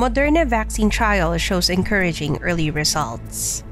Moderna vaccine trial shows encouraging early results.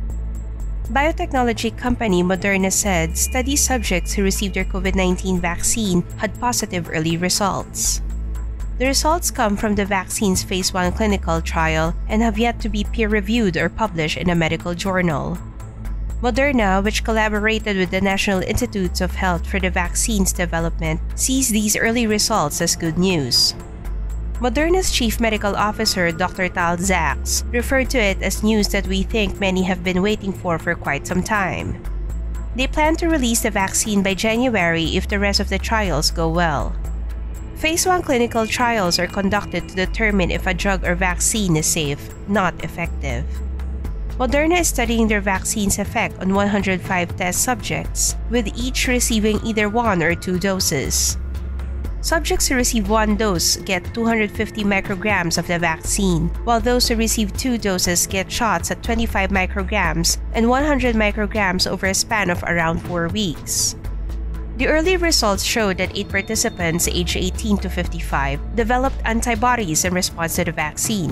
Biotechnology company Moderna said study subjects who received their COVID-19 vaccine had positive early results. The results come from the vaccine's phase 1 clinical trial and have yet to be peer-reviewed or published in a medical journal. Moderna, which collaborated with the National Institutes of Health for the vaccine's development, sees these early results as good news. Moderna's Chief Medical Officer Dr. Tal Zaks referred to it as news that we think many have been waiting for quite some time. They plan to release the vaccine by January if the rest of the trials go well. Phase 1 clinical trials are conducted to determine if a drug or vaccine is safe, not effective. Moderna is studying their vaccine's effect on 105 test subjects, with each receiving either 1 or 2 doses. Subjects who receive 1 dose get 250 micrograms of the vaccine, while those who receive 2 doses get shots at 25 micrograms and 100 micrograms over a span of around 4 weeks. The early results showed that 8 participants aged 18 to 55 developed antibodies in response to the vaccine.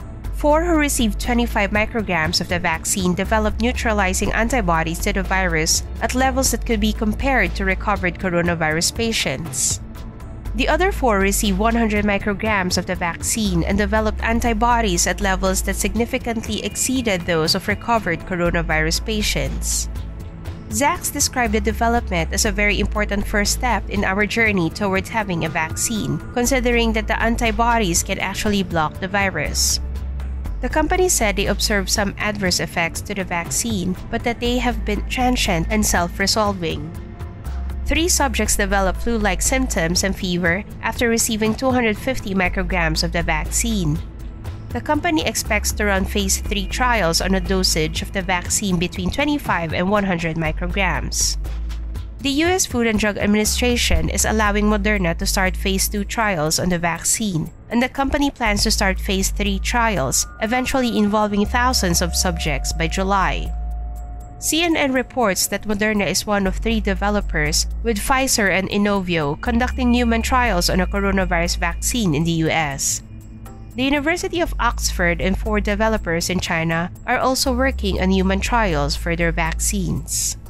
4 who received 25 micrograms of the vaccine developed neutralizing antibodies to the virus at levels that could be compared to recovered coronavirus patients. The other 4 received 100 micrograms of the vaccine and developed antibodies at levels that significantly exceeded those of recovered coronavirus patients. Zaks described the development as a very important first step in our journey towards having a vaccine, considering that the antibodies can actually block the virus. The company said they observed some adverse effects to the vaccine, but that they have been transient and self-resolving. 3 subjects developed flu-like symptoms and fever after receiving 250 micrograms of the vaccine. The company expects to run phase 3 trials on a dosage of the vaccine between 25 and 100 micrograms. The U.S. Food and Drug Administration is allowing Moderna to start phase 2 trials on the vaccine, and the company plans to start phase 3 trials, eventually involving thousands of subjects by July. CNN reports that Moderna is one of 3 developers, with Pfizer and Inovio conducting human trials on a coronavirus vaccine in the U.S. The University of Oxford and 4 developers in China are also working on human trials for their vaccines.